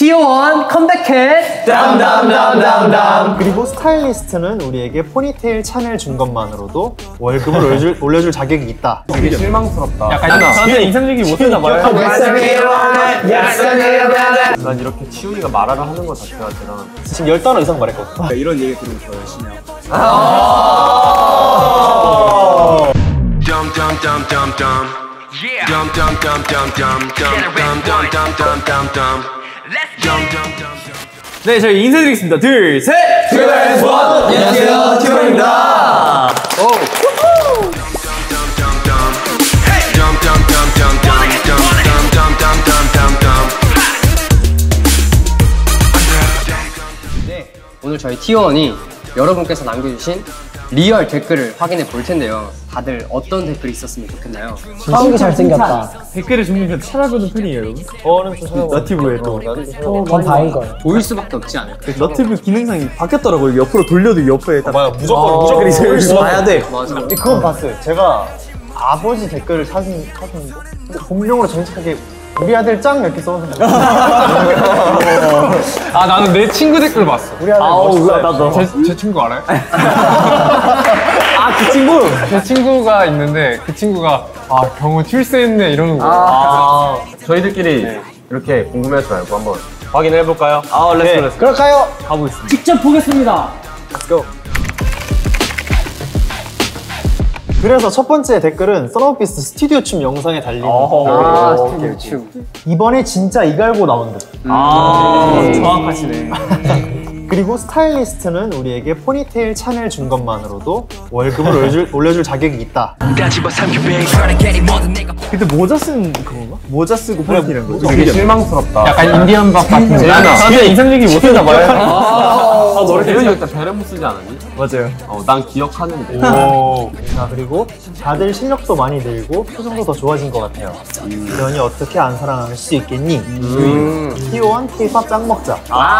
T1 컴백해 담담담담담. 그리고 스타일리스트는 우리에게 포니테일 찬을 준 것만으로도 월급을 올려줄 자격이 있다. 되게 실망스럽다. 약간 저한테 인상적이 못했나 봐요. 난 이렇게 치훈이가 말하라 하는 것 자체가 대단한. 지금 10단어 이상 말했거든. 이런 얘기 들으면 더 열심히 하고. 네, 저희 인사드리겠습니다. 둘, 셋! T1! 안녕하세요, T1입니다. 네, 오늘 저희 T1이 여러분께서 남겨주신 리얼 댓글을 확인해 볼 텐데요. 다들 어떤 댓글이 있었으면 좋겠나요? 하욱이 잘생겼다. 댓글을 종종 찾아보는 편이에요, 여러분. 저는 좀 찾아봐. 너티브에 또. 전 다인 거예요. 보일 수밖에 없지 않을까? 너티브 기능상이 바뀌었더라고요. 옆으로 돌려도 옆에 딱. 맞아, 무조건 봐야 돼. 맞아. 그건 봤어요. 제가 아버지 댓글을 찾는데 본명으로 정직하게 우리 아들 짱 이렇게 써놓은 아, 나는 내 친구 댓글 봤어. 우리 아들 멋있어요. 나도. 제 친구 알아요? 아, 그 친구? 제 친구가 있는데 그 친구가 아, 경호 출세했네 이러는 거야. 저희들끼리 이렇게 궁금해하지 말고 한번 확인을 해볼까요? 렛츠고. 그럴까요? 가보겠습니다. 직접 보겠습니다. 그래서 첫 번째 댓글은 써너비스트 스튜디오 춤 영상에 달린 스튜디오 춤. 이번에 진짜 이갈고 나온 듯. 정확하시네. 그리고 스타일리스트는 우리에게 포니테일 찬을 준 것만으로도 월급을 올려줄 자격이 있다. 그때 모자 쓴 그건가? 모자 쓰고 포니테일한 거죠? 되게 실망스럽다. 약간 인디언 밥 같은 거. 저한테 인상적이 못했나 봐요. 너를 대현이 일단 베레모 쓰지 않았니? 맞아요. 난 기억하는데. 자, 그리고 다들 실력도 많이 늘고 표정도 더 좋아진 것 같아요. 연이 어떻게 안 사랑할 수 있겠니? T1 K-pop 짱 먹자.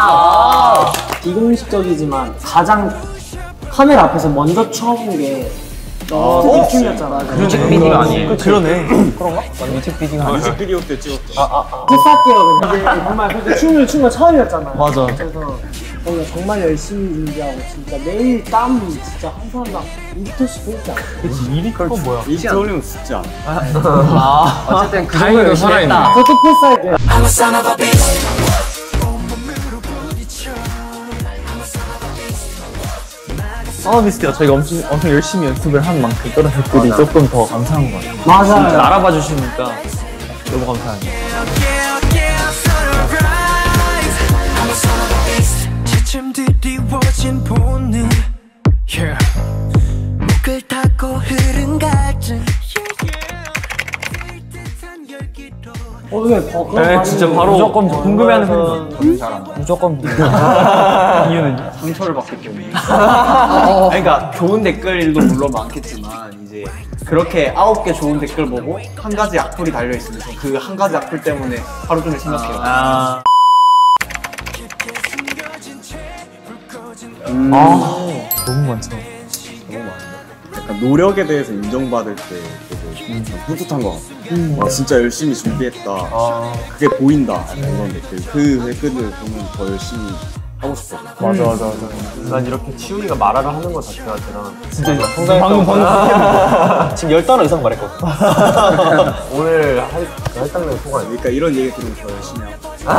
비공식적이지만 가장 카메라 앞에서 먼저 쳐본 게 뮤직비디오였잖아. 뮤직비디오 아니에요? 그러네. 그런가? 뮤직비디오 때 찍었죠. 패스할게요. 그냥. 정말 그렇게 춤을 춘 거 처음이었잖아요. 맞아. 그래서 저희가 정말 열심히 준비하고 진짜 매일 땀 진짜 한 사람당 2리터씩 흘리지 않아요. 그치, 2리 그건 뭐야? 이 흘리면 진짜 안 돼. 어쨌든 그 정도 다행히도 열심히 살아있네. 했다. 저도 패스할게요. 써너비스트가 저희가 엄청 열심히 연습을 한 만큼 그런 댓글이 조금 더 감사한 것 같아요. 맞아요. 진짜 알아봐 주시니까 너무 감사해요. 드리워진 본능 목을 닫고 흐른 갈증 네, 진짜 바로 무조건 궁금해하는 편이죠. 무조건 이유는요? 상처를 받기 때문에. 그러니까 좋은 댓글도 물론 많겠지만 이제 그렇게 9개 좋은 댓글 보고 한 가지 악플이 달려있으면 그 한 가지 악플 때문에 하루 종일 생각해요. 너무 많죠. 너무 많은데? 약간 노력에 대해서 인정받을 때 되게 뿌듯한 것 같아. 와, 진짜 열심히 준비했다. 그게 보인다. 약간 이런 댓글. 그 댓글을 보면 더 열심히 하고 싶어. 맞아. 난 이렇게 치훈이가 말하라 하는 것 자체가 대단한. 진짜 방금 지금 10단어 이상 말했거든. 오늘 할당량 소감. 그러니까 이런 얘기 들으면 더 열심히 하고.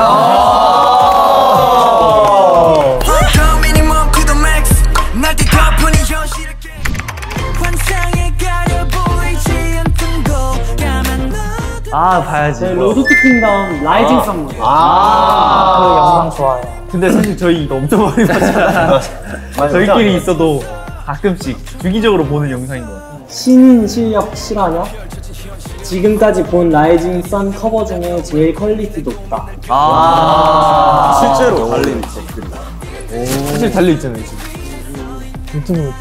봐야지. 로드 투 킹덤 라이징 썸 그 영상 좋아요. 근데 사실 저희 이거 엄청 많이 봤잖아요. 저희끼리 있어도 가끔씩 주기적으로 보는 영상인 것 같아요. 신인 실력 실화냐? 지금까지 본 라이징 선 커버 중에 제일 퀄리티 높다. 실제로 달린 댓글. 사실 달려있잖아요, 지금.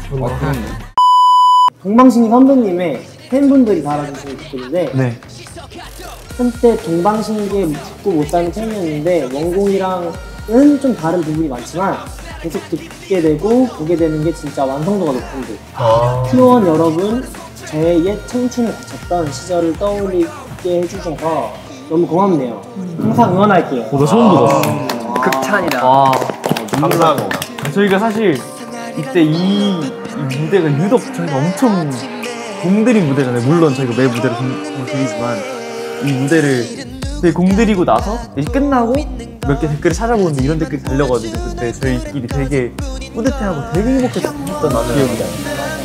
동방신기 선배님의 팬분들이 달아주신 댓글인데 네. 한때 동방신기에 듣고 못사는 팬이었는데 원곡이랑은 좀 다른 부분이 많지만 계속 듣게 되고 보게 되는 게 진짜 완성도가 높은 듯. T1 여러분, 저의 옛 청춘을 거쳤던 시절을 떠올리게 해주셔서 너무 고맙네요. 항상 응원할게요. 나 처음 들었어. 극찬이다. 감사합니다. 저희가 사실 이때 이 무대가 유독 저희가 엄청 공들인 무대잖아요. 물론 저희가 매 무대로 공들이지만 이 무대를 되게 공들이고 나서 이제 끝나고 몇 개 댓글을 찾아보는데 이런 댓글이 달려가지고 그때 저희끼리 되게 뿌듯해하고 되게 행복했던 기억이 나요.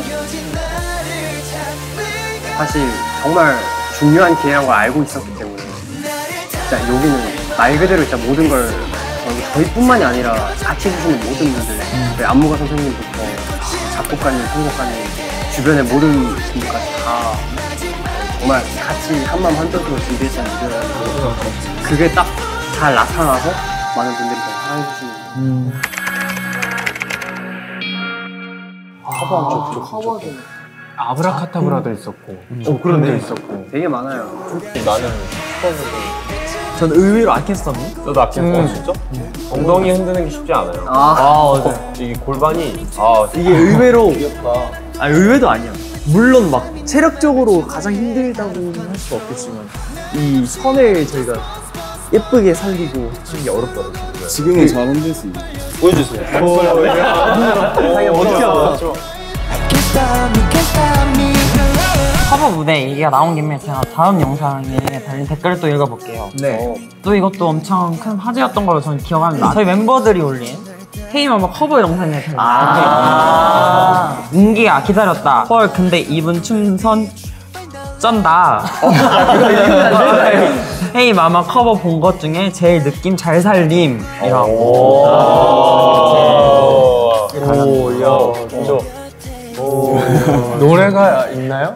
사실 정말 중요한 기회란 걸 알고 있었기 때문에 진짜 여기는 말 그대로 진짜 모든 걸 저희뿐만이 아니라 같이 해주시는 모든 분들 저희 안무가 선생님부터 작곡가님, 선곡가님 주변의 모든 분들까지 다 정말 같이 한마음 한뜻으로 준비했던 무대라서 그게 딱 잘 나타나서 많은 분들이 더 사랑해주시는 아브라카타브라도 있었고. 그런 데 있었고. 되게 많아요. 저는 의외로 아켄스타미? 저도 아끼는 진짜? 엉덩이 흔드는 게 쉽지 않아요. 맞아요. 이게 골반이 이게 의외로 의외도 아니야. 물론 막 체력적으로 가장 힘들다고 할 수 없겠지만 이 선을 저희가 예쁘게 살리고 하는 게 어렵더라고요. 지금은 잘 흔들 수 있는. 보여주세요. 어떻게 알아? 커버 무대 얘기가 나온 김에 제가 다음 영상에 달린 댓글을 또 읽어볼게요. 네. 또 이것도 엄청 큰 화제였던 걸로 저는 기억합니다. 저희 멤버들이 올린 헤이마마 커버 영상에 달린 은기야 기다렸다. 헐 근데 이분 춤선 쩐다. 헤이마마 커버 본 것 중에 제일 느낌 잘 살림 이라고. 노래가 있나요?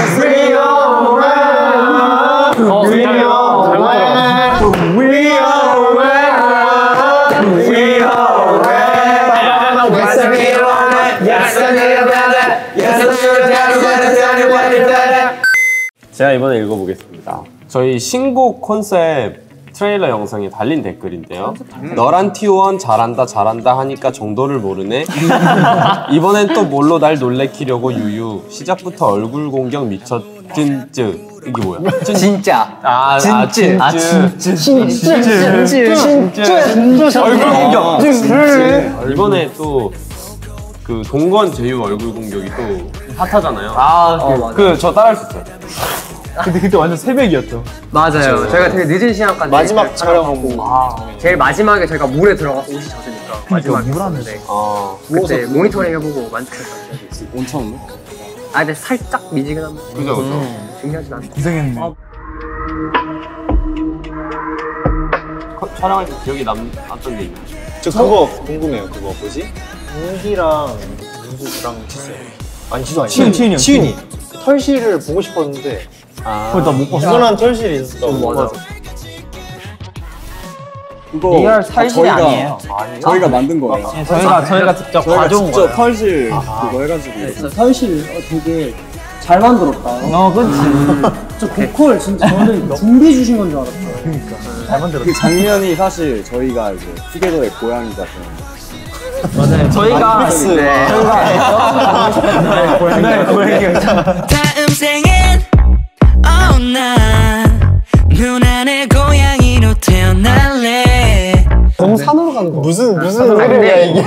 제가 이번에 읽어보겠습니다. 저희 신곡 컨셉 트레일러 영상에 달린 댓글인데요. 너란 T1 잘한다 잘한다 하니까 정도를 모르네. 이번엔 또 뭘로 날 놀래키려고 유유. 시작부터 얼굴 공격 미쳤 찐쯔. 이게 뭐야? 진짜. 찐쯔. 얼굴 공격. 이번에 또 그 동건 제휴 얼굴 공격이 또 핫하잖아요. 저 따라할 수 있어요. 근데 그때 완전 새벽이었죠. 맞아요. 저희가 되게 늦은 시간까지 마지막 촬영하고 제일 마지막에 저희가 물에 들어가서 옷이 젖으니까 마지막에 물 안에서. 그때 모니터링 해보고 만족했던 기억이 있어요. 온천? 근데 살짝 미지근합니다. 그죠. 중요하진 않아요. 고생했네. 촬영할 때 기억에 남았던 게 있나요? 저 그거 궁금해요. 그거 뭐지? 은기랑 민주랑 지수. 아니 지수 아니야. 치윤이. 털실을 보고 싶었는데 그거 나 못 봤어. 유난한 털실이 있었다고. 맞아. 그거 리얼 살실이 아니에요. 저희가 만든 거예요. 저희가 직접 저희가 가져온 직접 거예요. 털실 그거 해가지고. 진짜 서울시 되게 잘 만들었다. 그렇지. 저 보컬 진짜 저는 준비해 주신 건 줄 알았어요. 잘 만들었어. 그 장면이 사실 저희가 이제 투게더의 고양이가 되는 맞아요. 저희가 다음 생엔 난 눈안의 고양이로 태어날래. 너무 산으로 가는 거. 무슨 흐름이야 이게.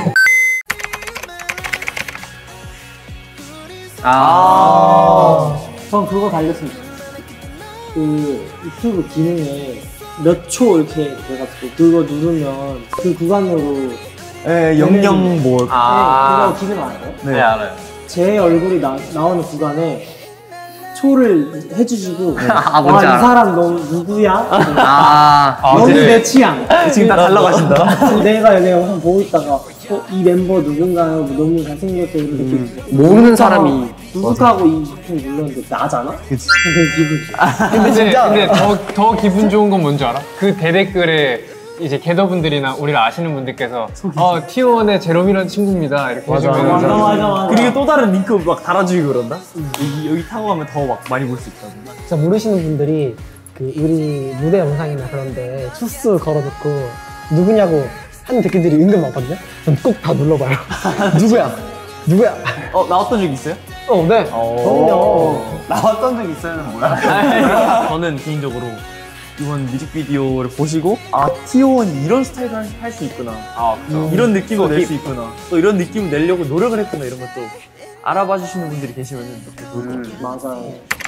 전 그거 달렸습니다. 그 유튜브 기능에 몇 초 이렇게 돼가지고 그거 누르면 그 구간으로 영영 뭐. 그거 기능 알아요? 네, 알아요. 제 얼굴이 나오는 구간에 초를 해주시고 뭔지 이 알아. 사람 너무 누구야? 너무 내 취향. 지금 다 달라가신다. 내가 영상 보고 있다가 이 멤버 누군가요? 너무 잘생겼고 이렇게 모르는 사람이 누구하고 이 버튼 눌렀는데 나잖아? 그치. 근데 기분 좋아. 근데 더 기분 좋은 건 뭔지 알아? 그 대댓글에 이제 게더분들이나 우리를 아시는 분들께서 T1의 제롬이라는 친구입니다 이렇게 해주면 맞아. 그리고 또 다른 링크 막 달아주고 그런다? 여기 타고 가면 더 막 많이 볼 수 있다고. 진짜 모르시는 분들이 그 우리 무대 영상이나 그런데 추스 걸어놓고 누구냐고 하는 댓글들이 은근 많거든요? 전 꼭 다 눌러봐요. 누구야? 나왔던 적 있어요? 네. 그럼요. 나왔던 적 있어요는 뭐야? 저는 개인적으로 이번 뮤직비디오를 보시고 아 T.O.N이 이런 스타일을 할 수 있구나. 그렇죠. 이런 느낌을 낼 수 있구나. 또 이런 느낌을 내려고 노력을 했구나. 이런 것도 알아봐 주시는 분들이 계시면 좋을 것 같아요. 맞아요.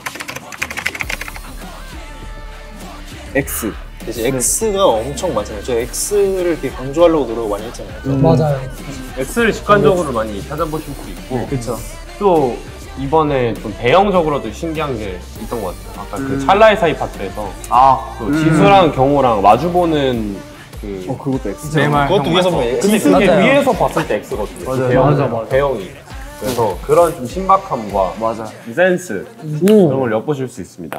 X. 이제 X가 엄청 많잖아요. 저 X를 되게 강조하려고 노력을 많이 했잖아요. 맞아요. X를 직관적으로 많이 찾아보실 수 있고 그렇죠. 또 이번에 좀 배영적으로도 신기한 게 있던 것 같아요. 아까 그 찰나의 사이 파트에서 또 지수랑 경호랑 마주보는 그 그것도 X. 내 말. 그것도 위에서 보면 근데 X. 그게 맞아요. 위에서 봤을 때 X거든요. 맞아요. 배영이. 그래서 그런 좀 신박함과 맞아. 이 센스 그런 걸 엿보실 수 있습니다.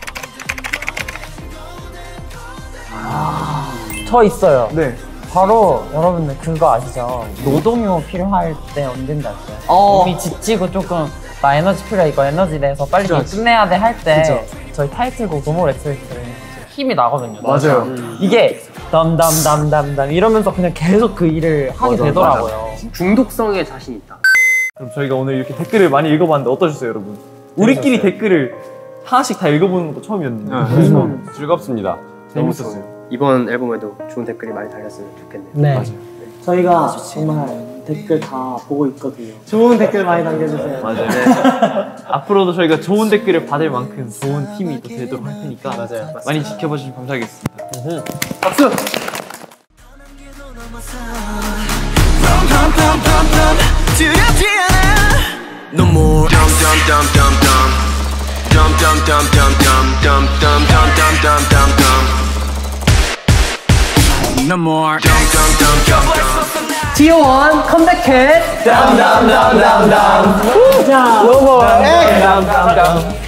저 있어요. 네. 바로 여러분들 그거 아시죠? 노동요 필요할 때 언젠지 아세요? 몸이 지치고 조금 나 에너지 필요해 이거 에너지 내서 빨리 끝내야 돼 할 때 저희 타이틀곡 노멀 엑스웨이트는 힘이 나거든요. 맞아요. 이게 담담담담담 이러면서 그냥 계속 그 일을 하게 되더라고요. 중독성에 자신 있다. 그럼 저희가 오늘 이렇게 댓글을 많이 읽어봤는데 어떠셨어요, 여러분? 우리끼리 댓글을 하나씩 다 읽어보는 것도 처음이었는데 즐겁습니다. 재밌었어요. 이번 앨범에도 좋은 댓글이 많이 달렸으면 좋겠네요. 네. 저희가 정말 댓글 다 보고 있거든요. 좋은 댓글 많이 남겨주세요. 맞아요. 앞으로도 저희가 좋은 댓글을 받을 만큼 좋은 팀이 또 되도록 할 테니까 많이 지켜봐 주시면 감사하겠습니다. 박수! No more dum dum dum dum dum dum dum dum dum dum dum dum dum dum dum dum No more dum dum dum dum dum T.O.N 컴백해. 담담담담담. 자, 담담담담.